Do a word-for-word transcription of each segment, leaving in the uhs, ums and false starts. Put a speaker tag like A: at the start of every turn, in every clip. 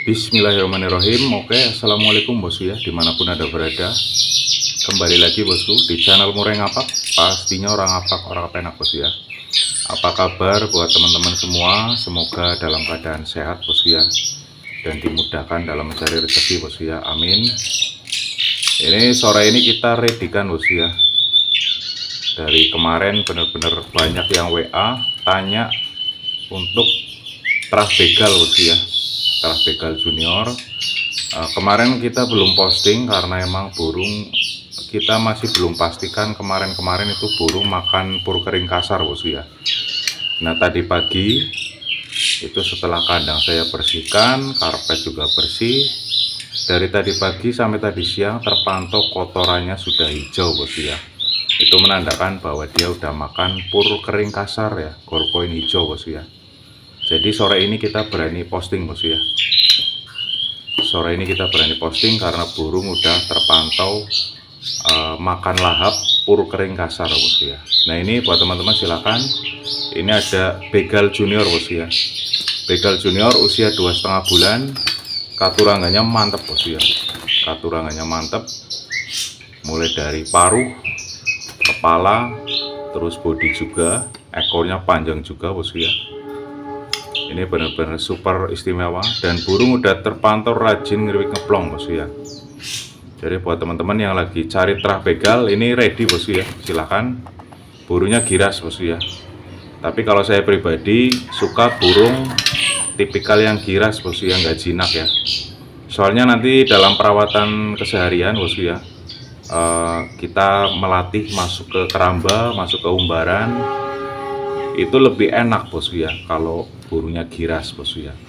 A: Bismillahirrahmanirrahim. Oke, assalamualaikum bosku ya, dimanapun ada berada. Kembali lagi bosku di channel Murai Ngapak. Pastinya orang ngapak, orang kepenak bosku ya. Apa kabar buat teman-teman semua? Semoga dalam keadaan sehat bosku ya, dan dimudahkan dalam mencari rezeki bosku ya, amin. Ini sore ini kita redikan bosku ya. Dari kemarin benar-benar banyak yang W A tanya untuk terah begal bosku ya, terah begal junior. uh, kemarin kita belum posting karena emang burung kita masih belum pastikan. Kemarin-kemarin itu burung makan pur kering kasar bosku ya. Nah tadi pagi itu setelah kandang saya bersihkan, karpet juga bersih. Dari tadi pagi sampai tadi siang terpantau kotorannya sudah hijau bosku ya. Itu menandakan bahwa dia udah makan pur kering kasar ya, golkoin hijau bosku ya. Jadi sore ini kita berani posting bosku ya. Sore ini kita berani posting karena burung udah terpantau uh, makan lahap pur kering kasar bosku ya. Nah ini buat teman-teman silakan. Ini ada begal junior bosku ya. Begal junior usia dua setengah bulan. Katurangannya mantep bosku ya. Katurangannya mantep. Mulai dari paruh, kepala, terus bodi juga, ekornya panjang juga bosku ya. Ini benar-benar super istimewa dan burung udah terpantau rajin ngeriwik ngeplong bosku ya. Jadi buat teman-teman yang lagi cari terah begal, ini ready bosku ya, silahkan. Burungnya giras bosku ya. Tapi kalau saya pribadi suka burung tipikal yang giras bosku ya, nggak jinak ya. Soalnya nanti dalam perawatan keseharian bosku ya, uh, kita melatih masuk ke keramba, masuk ke umbaran, itu lebih enak bosku ya kalau burungnya giras bosku ya.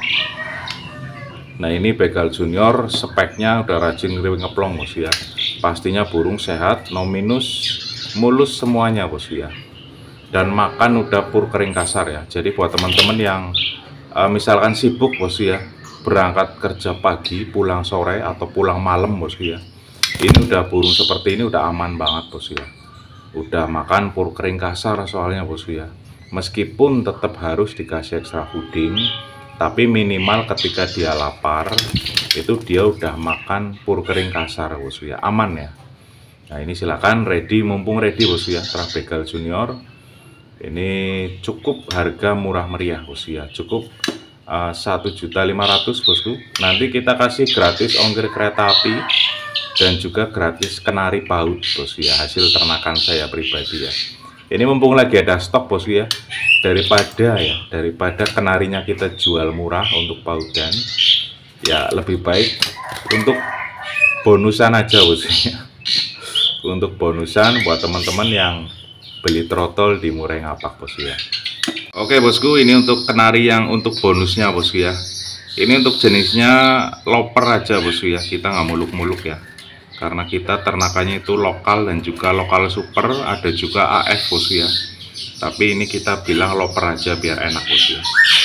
A: Nah ini begal junior speknya udah rajin ngeriwik ngeplong bosku ya. Pastinya burung sehat, no minus, mulus semuanya bosku ya. Dan makan udah pur kering kasar ya. Jadi buat teman-teman yang uh, misalkan sibuk bosku ya, berangkat kerja pagi, pulang sore atau pulang malam bosku ya, ini udah burung seperti ini udah aman banget bosku ya. Udah makan pur kering kasar soalnya bosku ya. Meskipun tetap harus dikasih extra fooding, tapi minimal ketika dia lapar itu dia udah makan pur kering kasar bosku ya, aman ya. Nah ini silakan ready, mumpung ready bosku ya, terah begal junior. Ini cukup harga murah meriah bosku ya, cukup satu juta lima ratus ribu bosku. Nanti kita kasih gratis ongkir kereta api dan juga gratis kenari paut bosku ya, hasil ternakan saya pribadi ya. Ini mumpung lagi ada stok bosku ya, daripada ya daripada kenarinya kita jual murah untuk pautan ya, lebih baik untuk bonusan aja bosku ya. Untuk bonusan buat teman-teman yang beli trotol di Murai Ngapak bosku ya. Oke bosku, ini untuk kenari yang untuk bonusnya bosku ya. Ini untuk jenisnya loper aja bosku ya, kita nggak muluk-muluk ya, karena kita ternakannya itu lokal dan juga lokal super, ada juga A F bosku ya. Tapi ini kita bilang loper aja biar enak bosku ya.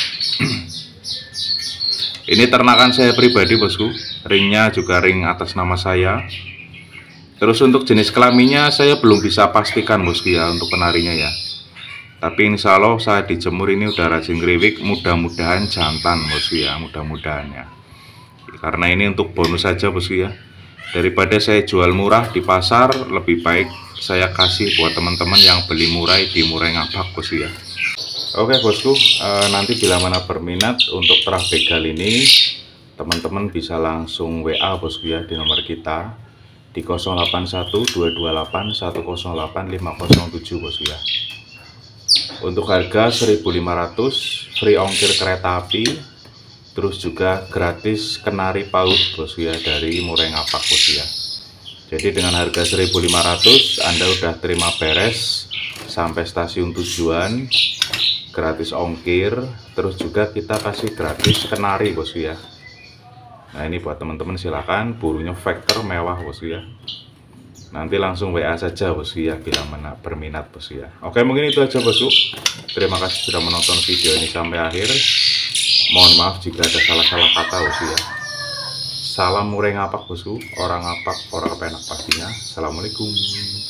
A: Ini ternakan saya pribadi bosku, ringnya juga ring atas nama saya. Terus untuk jenis kelaminnya saya belum bisa pastikan bosku ya untuk penarinya ya. Tapi insya Allah saya dijemur ini udah rajin ngeriwik, mudah-mudahan jantan bosku ya, mudah-mudahan ya. Karena ini untuk bonus saja bosku ya. Daripada saya jual murah di pasar, lebih baik saya kasih buat teman-teman yang beli murai di Murai Ngapak bosku ya. Oke bosku, e, nanti bila mana berminat untuk terah begal ini, teman-teman bisa langsung W A bosku ya di nomor kita di nol delapan satu dua dua delapan satu nol delapan lima nol tujuh bosku ya. Untuk harga seribu lima ratus, free ongkir kereta api, terus juga gratis kenari paut bosku ya dari Murai Ngapak bosku ya. Jadi dengan harga seribu lima ratus Anda udah terima beres sampai stasiun tujuan, gratis ongkir, terus juga kita kasih gratis kenari bosku ya. Nah ini buat teman-teman silakan, burungnya factor mewah bosku ya. Nanti langsung W A saja bosku ya bila mana berminat bosku ya. Oke mungkin itu aja bosku. Terima kasih sudah menonton video ini sampai akhir. Mohon maaf jika ada salah-salah kata bosku ya. Salam Murai Ngapak bosku, orang ngapak, orang kepenak pastinya. Assalamualaikum.